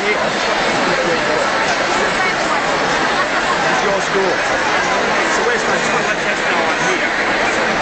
here. This is your school. So where's my just want to let you know I'm here.